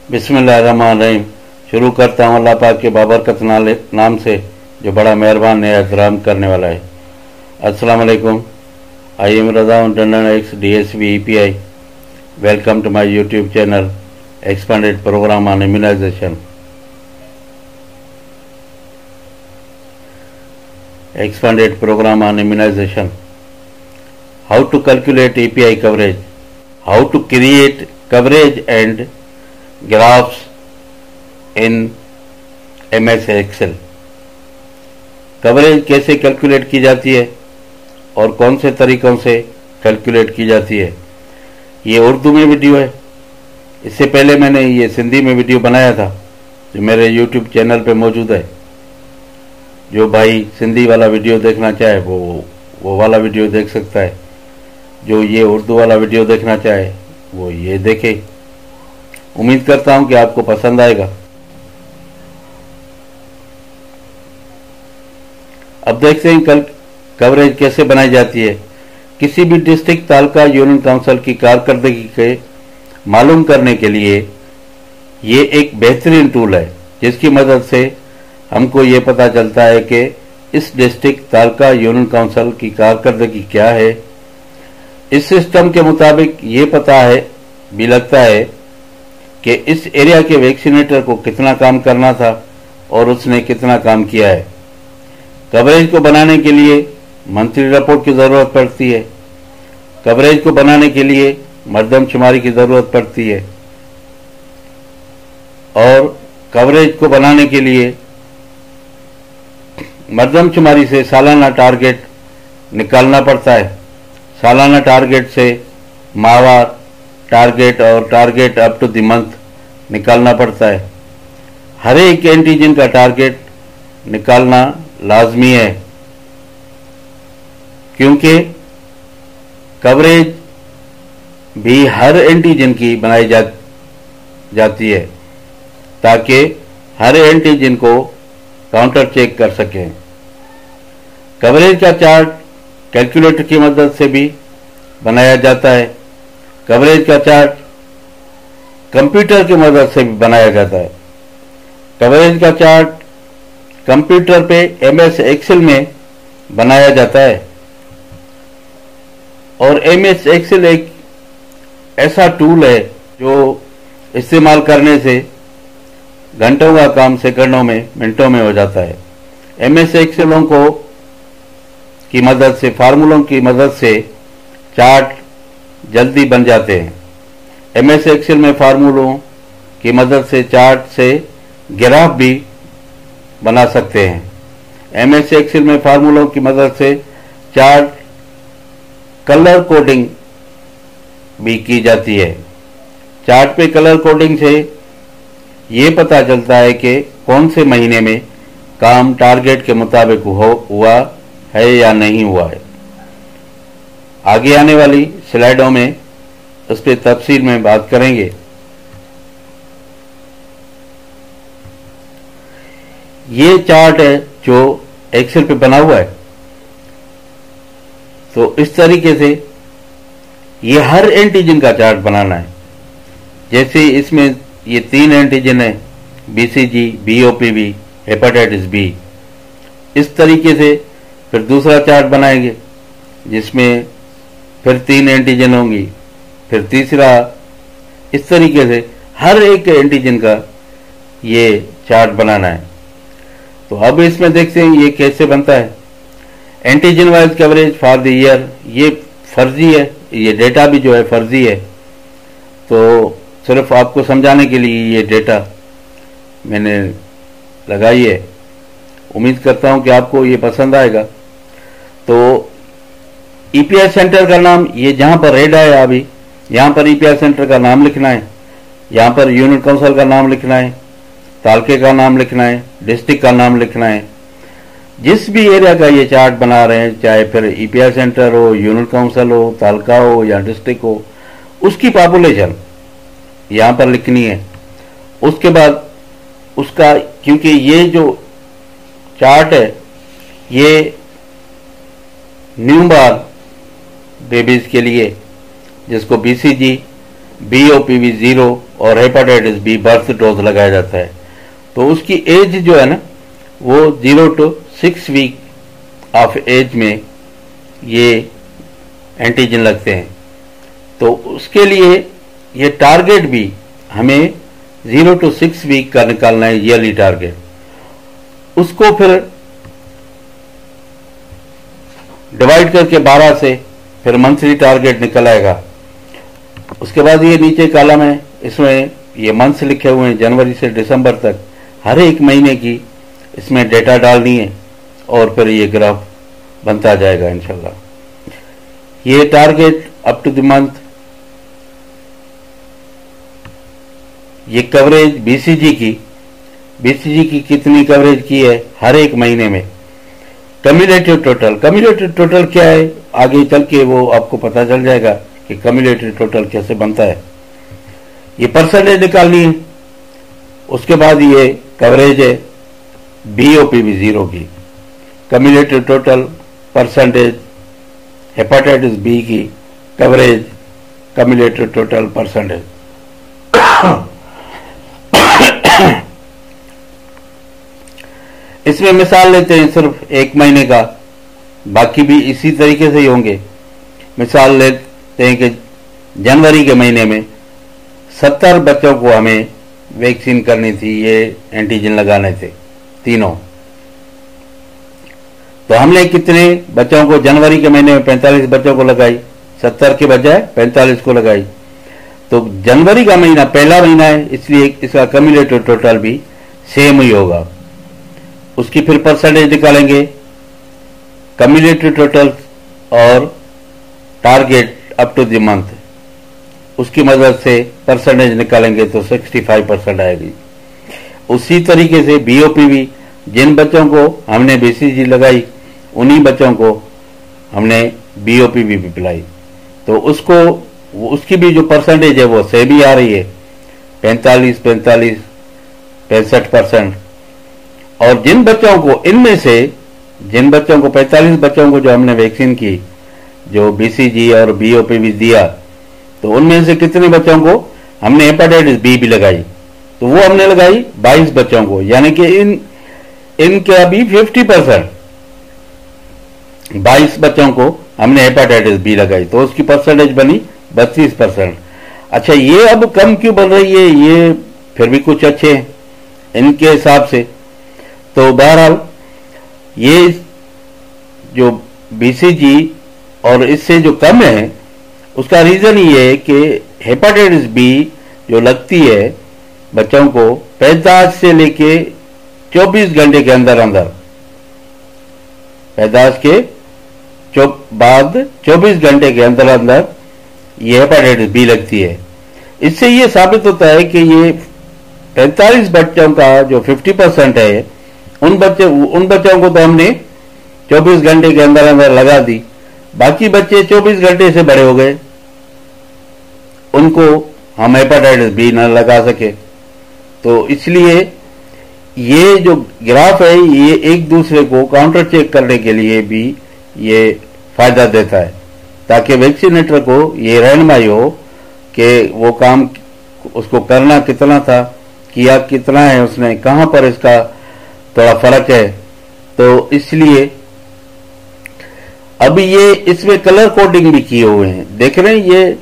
बिस्मिल्लाहिर्रहमानिर्रहीम। शुरू करता हूँ अल्लाह पाक के बाबरकत नाम से जो बड़ा मेहरबान है, एहतराम करने वाला है। अस्सलाम वालेकुम। I am Raza Dandan ex DSV EPI। Welcome to my YouTube channel expanded programme on immunisation. Expanded program on immunization. How to calculate API coverage. How to create coverage and graphs in MS Excel. Coverage कैसे calculate की जाती है और कौन से तरीकों से calculate की जाती है, ये उर्दू में वीडियो है। इससे पहले मैंने ये सिंधी में वीडियो बनाया था जो मेरे YouTube चैनल पे मौजूद है। जो भाई सिंधी वाला वीडियो देखना चाहे वो वाला वीडियो देख सकता है। जो ये उर्दू वाला वीडियो देखना चाहे वो ये देखे। उम्मीद करता हूं कि आपको पसंद आएगा। अब देखते हैं कल कवरेज कैसे बनाई जाती है। किसी भी डिस्ट्रिक्ट तालुका यूनियन काउंसिल की कारकर्दगी के मालूम करने के लिए ये एक बेहतरीन टूल है, जिसकी मदद से हमको ये पता चलता है कि इस डिस्ट्रिक्ट तालुका यूनियन काउंसिल की कारकर्दगी क्या है। इस सिस्टम के मुताबिक ये पता है भी लगता है कि इस एरिया के वैक्सीनेटर को कितना काम करना था और उसने कितना काम किया है। कवरेज को बनाने के लिए मंथली रिपोर्ट की ज़रूरत पड़ती है। कवरेज को बनाने के लिए मरदमशुमारी की ज़रूरत पड़ती है और कवरेज को बनाने के लिए मरदमशुमारी से सालाना टारगेट निकालना पड़ता है। सालाना टारगेट से माहवार टारगेट और target up to the month निकालना पड़ता है। हर एक एंटीजन का टारगेट निकालना लाजमी है, क्योंकि कवरेज भी हर एंटीजन की बनाई जाती है ताकि हर एंटीजन को काउंटर चेक कर सकें। कवरेज का चार्ट कैलकुलेटर की मदद से भी बनाया जाता है। कवरेज का चार्ट कंप्यूटर की मदद से भी बनाया जाता है। कवरेज का चार्ट कंप्यूटर पे MS Excel में बनाया जाता है और MS Excel एक ऐसा टूल है जो इस्तेमाल करने से घंटों का काम सेकंडों में, मिनटों में हो जाता है। MS Excelों को की मदद से, फार्मूलों की मदद से चार्ट जल्दी बन जाते हैं। MS Excel में फार्मूलों की मदद से चार्ट से ग्राफ भी बना सकते हैं। MS Excel में फार्मूलों की मदद से चार्ट कलर कोडिंग भी की जाती है। चार्ट पे कलर कोडिंग से ये पता चलता है कि कौन से महीने में काम टारगेट के मुताबिक हुआ है या नहीं हुआ है। आगे आने वाली स्लाइडों में उस पर तफसील में बात करेंगे। ये चार्ट है जो एक्सेल पे बना हुआ है। तो इस तरीके से ये हर एंटीजन का चार्ट बनाना है। जैसे इसमें ये 3 एंटीजन है, BCG, BOPV, हेपेटाइटिस B। इस तरीके से फिर दूसरा चार्ट बनाएंगे जिसमें फिर 3 एंटीजन होंगी, फिर तीसरा। इस तरीके से हर एक एंटीजन का ये चार्ट बनाना है। तो अब इसमें देखते हैं ये कैसे बनता है। Antigen wise coverage for the year, ये फर्जी है, ये डेटा भी जो है फर्जी है। तो सिर्फ आपको समझाने के लिए ये डेटा मैंने लगाई है। उम्मीद करता हूं कि आपको ये पसंद आएगा। तो EPI सेंटर का नाम, ये जहां पर रेड है अभी, यहां पर EPI सेंटर का नाम लिखना है। यहां पर यूनियन काउंसिल का नाम लिखना है, तालुके का नाम लिखना है, डिस्ट्रिक्ट का नाम लिखना है। जिस भी एरिया का ये चार्ट बना रहे हैं, चाहे फिर EPI सेंटर हो, यूनियन काउंसिल हो, तालुका हो या डिस्ट्रिक्ट हो, उसकी पॉपुलेशन यहां पर लिखनी है। उसके बाद उसका, क्योंकि ये जो चार्ट है ये न्यू बार बेबीज के लिए, जिसको BCG BOPV 0 और हेपेटाइटिस बी बर्थ डोज लगाया जाता है। तो उसकी एज जो है ना वो 0 to 6 वीक ऑफ एज में ये एंटीजन लगते हैं। तो उसके लिए ये टारगेट भी हमें 0 to 6 वीक का निकालना है, ईयरली टारगेट। उसको फिर डिवाइड करके 12 से फिर मंथली टारगेट निकल आएगा। उसके बाद ये नीचे कॉलम है, इसमें ये मंथ्स लिखे हुए हैं, जनवरी से दिसंबर तक हर एक महीने की इसमें डेटा डालनी है और फिर ये ग्राफ बनता जाएगा इंशाल्लाह। ये target up to the month, ये कवरेज BCG की कितनी कवरेज की है हर एक महीने में। कम्युलेटिव टोटल क्या है आगे चल के वो आपको पता चल जाएगा कि कम्युलेटिव टोटल कैसे बनता है। ये परसेंटेज निकालनी है। उसके बाद ये कवरेज है BOPV 0 की, cumulative total, percentage, hepatitis B की कवरेज, कम्युलेटिव टोटल, परसेंटेज। इसमें मिसाल लेते हैं सिर्फ एक महीने का, बाकी भी इसी तरीके से ही होंगे। मिसाल लेते हैं कि जनवरी के महीने में 70 बच्चों को हमें वैक्सीन करनी थी, ये एंटीजन लगाने थे तीनों। तो हमने कितने बच्चों को जनवरी के महीने में 45 बच्चों को लगाई, 70 के बजाय 45 को लगाई। तो जनवरी का महीना पहला महीना है, इसलिए इसका कम्युलेटिव टोटल भी सेम ही होगा। उसकी फिर परसेंटेज निकालेंगे, कम्युलेटिव टोटल और target up to the month, उसकी मदद से परसेंटेज निकालेंगे तो 65% आएगी। उसी तरीके से BOPV, जिन बच्चों को हमने BCG लगाई उन्हीं बच्चों को हमने BOPV भी पिलाई, तो उसकी भी जो परसेंटेज है वो सेम ही आ रही है, 45, 65%। और जिन बच्चों को इनमें से जिन बच्चों को 45 बच्चों को जो हमने वैक्सीन की, जो BCG और BOPV दिया, तो उनमें से कितने बच्चों को हमने हेपेटाइटिस बी भी लगाई, तो वो हमने लगाई 22 बच्चों को, यानी कि इनका भी 50%, 22 बच्चों को हमने हेपेटाइटिस बी लगाई, तो उसकी परसेंटेज बनी 32%। अच्छा, ये अब कम क्यों बन रही है? ये फिर भी कुछ अच्छे हैं इनके हिसाब से। तो बहरहाल ये जो BCG और इससे जो कम है, उसका रीजन ये है कि हेपेटाइटिस बी जो लगती है बच्चों को पैदाइश से लेके 24 घंटे के अंदर अंदर, पैदाइश के बाद 24 घंटे के अंदर अंदर ये हेपेटाइटिस बी लगती है। इससे ये साबित होता है कि ये 45 बच्चों का जो 50% है, उन बच्चों को तो हमने 24 घंटे के अंदर अंदर लगा दी, बाकी बच्चे 24 घंटे से बड़े हो गए, उनको हम हेपेटाइटिस बी न लगा सके। तो इसलिए ये जो ग्राफ है ये एक दूसरे को काउंटर चेक करने के लिए भी ये फायदा देता है, ताकि वैक्सीनेटर को ये रहनुमाई हो कि वो काम उसको करना कितना था, किया कितना है उसने, कहां पर इसका थोड़ा फर्क है। तो इसलिए अभी ये इसमें कलर कोडिंग भी किए हुए हैं, देख रहे हैं, ये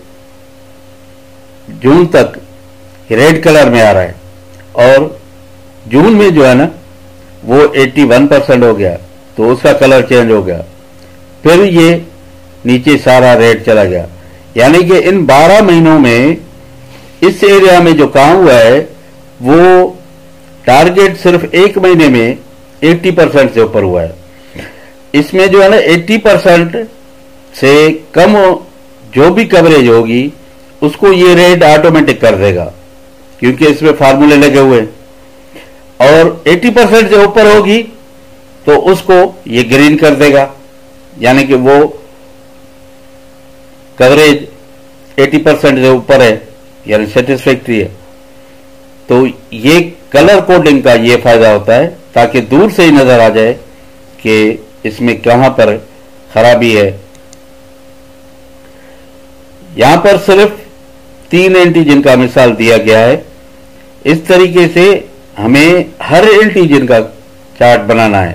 जून तक रेड कलर में आ रहा है और जून में जो है ना वो 81% हो गया, तो उसका कलर चेंज हो गया, फिर ये नीचे सारा रेड चला गया। यानी कि इन 12 महीनों में इस एरिया में जो काम हुआ है वो टारगेट सिर्फ एक महीने में 80% से ऊपर हुआ है। इसमें जो है ना 80% से कम जो भी कवरेज होगी उसको ये रेड ऑटोमेटिक कर देगा, क्योंकि इसमें फार्मूले लगे हुए हैं। और 80% से ऊपर होगी तो उसको ये ग्रीन कर देगा, यानी कि वो कवरेज 80% से ऊपर है, यानी सेटिस्फैक्ट्री है। तो ये कलर कोडिंग का ये फायदा होता है, ताकि दूर से ही नजर आ जाए कि इसमें कहां पर खराबी है। यहां पर सिर्फ 3 एंटीजन का मिसाल दिया गया है। इस तरीके से हमें हर एंटीजन का चार्ट बनाना है।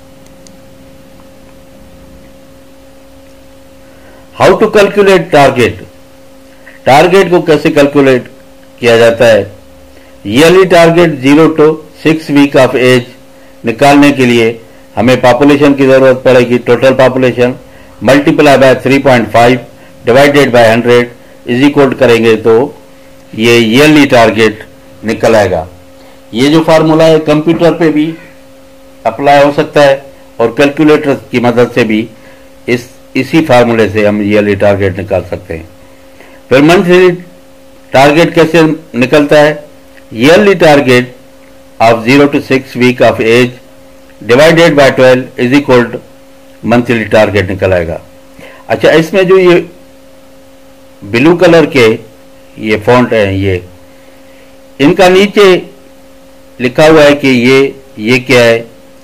How to calculate target. Target को कैसे कैलकुलेट किया जाता है? Yearly target 0 to 6 week of age निकालने के लिए हमें पॉपुलेशन की जरूरत पड़ेगी। Total population multiply by 3.5 divided by 100 is equal करेंगे तो ये ईयरली टारगेट निकल आएगा। ये जो फार्मूला है कंप्यूटर पे भी अप्लाई हो सकता है और कैलकुलेटर की मदद से भी इसी फार्मूले से हम ईयरली टारगेट निकाल सकते हैं। फिर मंथली टारगेट कैसे निकलता है? Yearly target of 0 to 6 week of age divided by 12 is equal monthly target निकल आएगा। अच्छा, इसमें जो ये ब्लू कलर के ये फॉन्ट है, ये इनका नीचे लिखा हुआ है कि ये क्या है?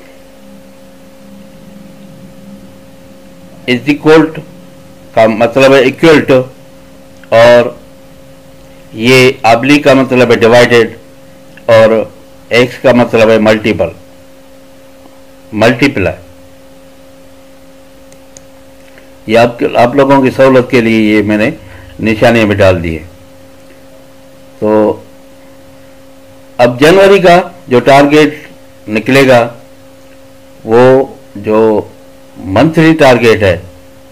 इज इक्वल का मतलब है इक्वल टू, और ये ऑब्लिक का मतलब है डिवाइडेड, और एक्स का मतलब है मल्टीप्लाई। ये आप लोगों की सहूलत के लिए ये मैंने निशानी में डाल दिए। तो अब जनवरी का जो टारगेट निकलेगा, वो जो मंथली टारगेट है,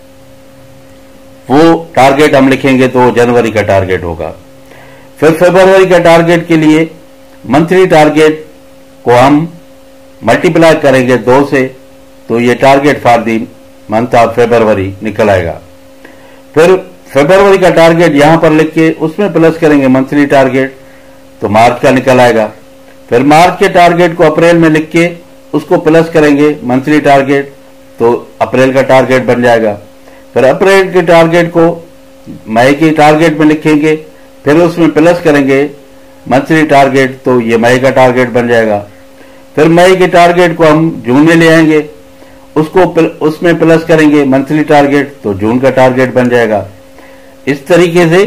वो टारगेट हम लिखेंगे तो जनवरी का टारगेट होगा। फिर फरवरी का टारगेट के लिए मंथली टारगेट को हम मल्टीप्लाई करेंगे 2 से, तो ये target for the month of February निकल आएगा। फिर फरवरी का टारगेट यहां पर लिख के उसमें प्लस करेंगे मंथली टारगेट, तो मार्च का निकल आएगा। फिर मार्च के टारगेट को अप्रैल में लिख के उसको प्लस करेंगे मंथली टारगेट, तो अप्रैल का टारगेट बन जाएगा। फिर अप्रैल के टारगेट को मई के टारगेट में लिखेंगे, फिर उसमें प्लस करेंगे मंथली टारगेट, तो ये मई का टारगेट बन जाएगा। फिर मई के टारगेट को हम जून में ले आएंगे, उसको उसमें प्लस करेंगे मंथली टारगेट, तो जून का टारगेट बन जाएगा। इस तरीके से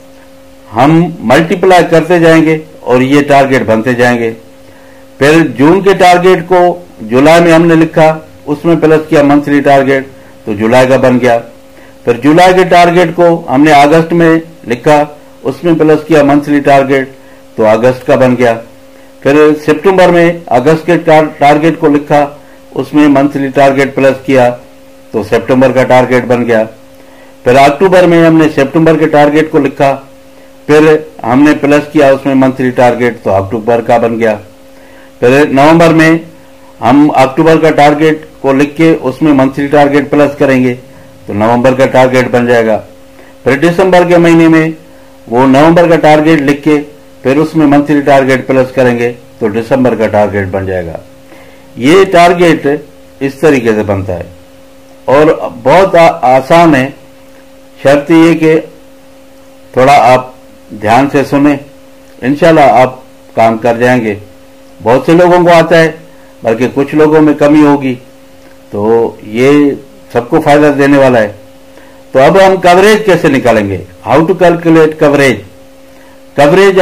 हम मल्टीप्लाई करते जाएंगे और ये टारगेट बनते जाएंगे। फिर जून के टारगेट को जुलाई में हमने लिखा, उसमें प्लस किया मंथली टारगेट, तो जुलाई का बन गया। फिर जुलाई के टारगेट को हमने अगस्त में लिखा, उसमें प्लस किया मंथली टारगेट, तो अगस्त का बन गया। फिर सितंबर में अगस्त के टारगेट को लिखा, उसमें मंथली टारगेट प्लस किया, तो सितंबर का टारगेट बन गया। फिर अक्टूबर में हमने सितंबर के टारगेट को लिखा, फिर हमने प्लस किया उसमें मंथली टारगेट, तो अक्टूबर का बन गया। फिर नवंबर में हम अक्टूबर का टारगेट को लिख के उसमें मंथली टारगेट प्लस करेंगे, तो नवंबर का टारगेट बन जाएगा। फिर दिसंबर के महीने में वो नवंबर का टारगेट लिख के फिर उसमें मंथली टारगेट प्लस करेंगे, तो दिसंबर का टारगेट बन जाएगा। ये टारगेट इस तरीके से बनता है और बहुत आसान है। शर्त ये कि थोड़ा आप ध्यान से सुने, इंशाल्लाह आप काम कर जाएंगे। बहुत से लोगों को आता है, बल्कि कुछ लोगों में कमी होगी, तो ये सबको फायदा देने वाला है। तो अब हम कवरेज कैसे निकालेंगे? How to calculate coverage. Coverage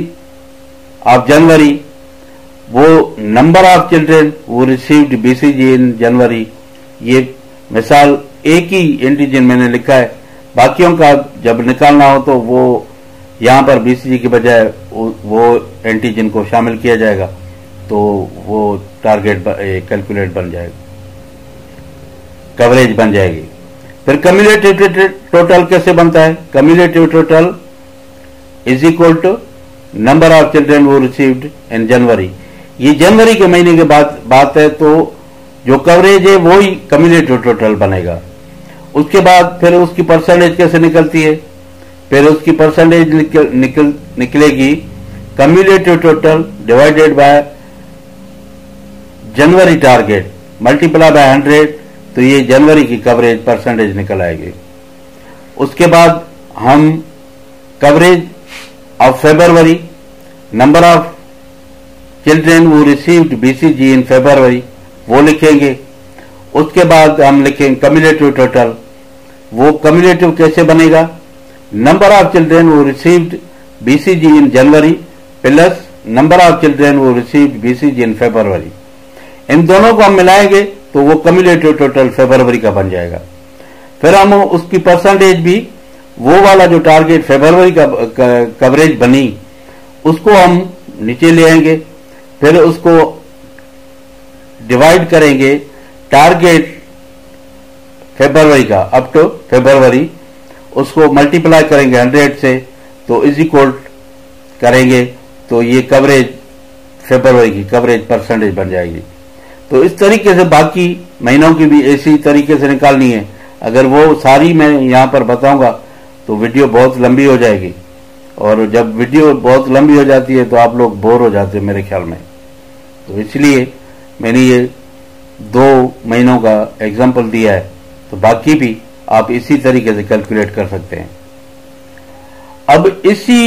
of January, who number of children who received BCG in January. ये मिसाल एक ही एंटीजन मैंने लिखा है, बाकियों का जब निकालना हो तो वो यहां पर बीसीजी के बजाय वो एंटीजन को शामिल किया जाएगा, तो वो टारगेट कैलकुलेट बन जाएगा, कवरेज बन जाएगी। फिर कम्युलेटिव टोटल कैसे बनता है? Cumulative total is equal to number of children who received in January. ये जनवरी के महीने के बात है, तो जो कवरेज है वो ही कम्युलेटिव टोटल बनेगा। उसके बाद फिर उसकी परसेंटेज कैसे निकलती है? फिर उसकी परसेंटेज निकलेगी cumulative total divided by January target multiply by 100, तो ये जनवरी की कवरेज परसेंटेज निकल आएगी। उसके बाद हम coverage of February, number of children who received BCG in February, वो लिखेंगे। उसके बाद हम लिखेंगे कम्युलेटिव टोटल। वो कम्युलेटिव कैसे बनेगा? number of children who received BCG in January plus number of children who received BCG in February. इन दोनों को हम मिलाएंगे तो वो कम्युलेटिव टोटल फरवरी का बन जाएगा। फिर हम उसकी परसेंटेज भी वो वाला जो टारगेट फरवरी का कवरेज बनी उसको हम नीचे ले आएंगे, फिर उसको डिवाइड करेंगे टारगेट फरवरी का अप टू फरवरी, उसको मल्टीप्लाई करेंगे 100 से तो इज इक्वल करेंगे तो ये कवरेज फरवरी की कवरेज परसेंटेज बन जाएगी। तो इस तरीके से बाकी महीनों की भी इसी तरीके से निकालनी है। अगर वो सारी मैं यहां पर बताऊंगा तो वीडियो बहुत लंबी हो जाएगी, और जब वीडियो बहुत लंबी हो जाती है तो आप लोग बोर हो जाते हैं मेरे ख्याल में। तो इसलिए मैंने ये 2 महीनों का एग्जाम्पल दिया है, तो बाकी भी आप इसी तरीके से कैलकुलेट कर सकते हैं। अब इसी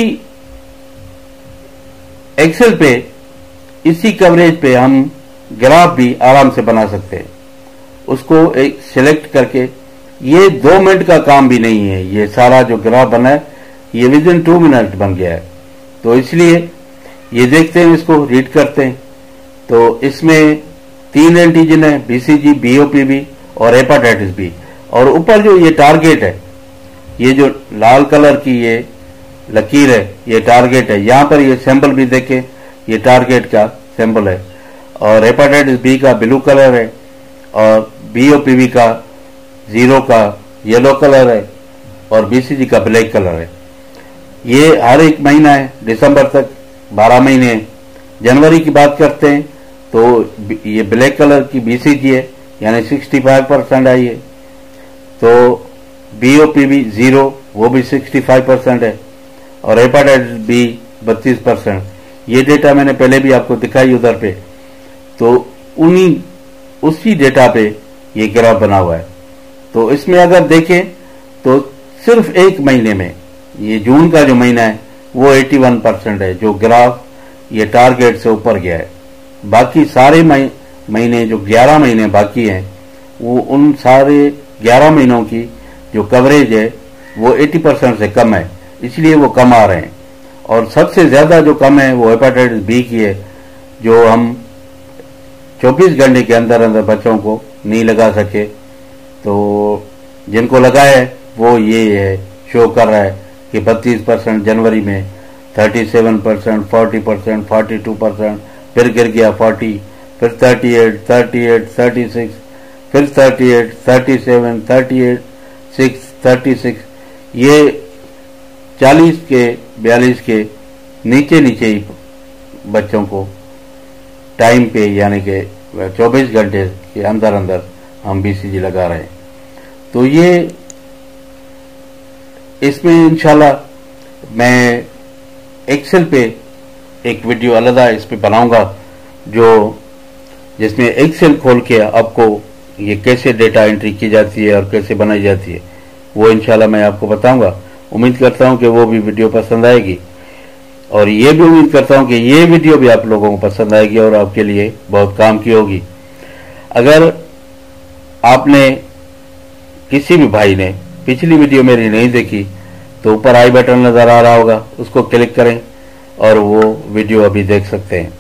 एक्सेल पे इसी कवरेज पे हम ग्राफ भी आराम से बना सकते हैं। उसको एक सिलेक्ट करके, ये 2 मिनट का काम भी नहीं है, ये सारा जो ग्राफ बना है ये विदिन 2 मिनट बन गया है। तो इसलिए ये देखते हैं, इसको रीड करते हैं। तो इसमें 3 एंटीजन है, बीसीजी, बीओपीवी और हेपेटाइटिस बी, और ऊपर जो ये टारगेट है, ये जो लाल कलर की ये लकीर है ये टारगेट है। यहां पर ये सिंबल भी देखें, ये टारगेट का सिंबल है, और हेपेटाइटिस बी का ब्लू कलर है, और बीओपीवी का 0 का येलो कलर है, और बीसीजी का ब्लैक कलर है। ये हर एक महीना है, दिसंबर तक 12 महीने हैं। जनवरी की बात करते हैं तो ये ब्लैक कलर की बीसीजी है, यानी 65% आई है। तो बीओपीवी 0 वो भी 65% है, और हेपेटाइटिस बी 32%। ये डेटा मैंने पहले भी आपको दिखाई उधर पे। तो उसी डेटा पे ये ग्राफ बना हुआ है। तो इसमें अगर देखें तो सिर्फ एक महीने में, ये जून का जो महीना है वो 81% है, जो ग्राफ ये टारगेट से ऊपर गया है। बाकी सारे महीने जो 11 महीने बाकी हैं, वो उन सारे 11 महीनों की जो कवरेज है वो 80% से कम है, इसलिए वो कम आ रहे हैं। और सबसे ज्यादा जो कम है वो हेपेटाइटिस बी की है, जो हम 24 घंटे के अंदर अंदर बच्चों को नहीं लगा सके। तो जिनको लगा है वो ये है, शो कर रहा है कि 32% जनवरी में, 37%, 40%, 42%, फिर गिर गया 40, फिर 38, 36, फिर 38, 37, 38, 36, ये 40 के 42 के नीचे ही बच्चों को टाइम पे, यानी कि 24 घंटे के अंदर अंदर हम बीसीजी लगा रहे हैं। तो ये इसमें इंशाल्लाह मैं एक्सेल पे एक वीडियो अलग इस पे बनाऊंगा, जो जिसमें एक्सेल खोल के आपको ये कैसे डेटा एंट्री की जाती है और कैसे बनाई जाती है, वो इंशाल्लाह मैं आपको बताऊंगा। उम्मीद करता हूं कि वो भी वीडियो पसंद आएगी, और ये भी उम्मीद करता हूं कि ये वीडियो भी आप लोगों को पसंद आएगी और आपके लिए बहुत काम की होगी। अगर आपने, किसी भी भाई ने पिछली वीडियो मेरी नहीं देखी तो ऊपर आई बटन नजर आ रहा होगा, उसको क्लिक करें और वो वीडियो अभी देख सकते हैं।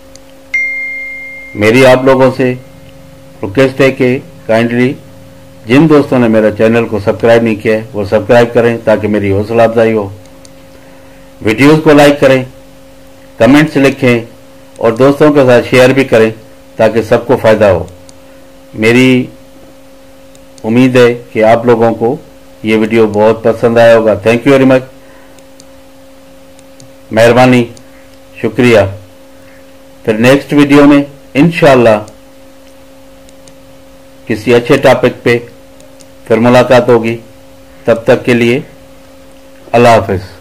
मेरी आप लोगों से रिक्वेस्ट है कि काइंडली जिन दोस्तों ने मेरा चैनल को सब्सक्राइब नहीं किया है वो सब्सक्राइब करें, ताकि मेरी हौसला अफजाई हो। वीडियोस को लाइक करें, कमेंट्स लिखें, और दोस्तों के साथ शेयर भी करें ताकि सबको फायदा हो। मेरी उम्मीद है कि आप लोगों को ये वीडियो बहुत पसंद आया होगा। थैंक यू वेरी मच, मेहरबानी, शुक्रिया। फिर नेक्स्ट वीडियो में इंशाल्लाह किसी अच्छे टॉपिक पे फिर मुलाकात होगी। तब तक के लिए अल्लाह हाफिज।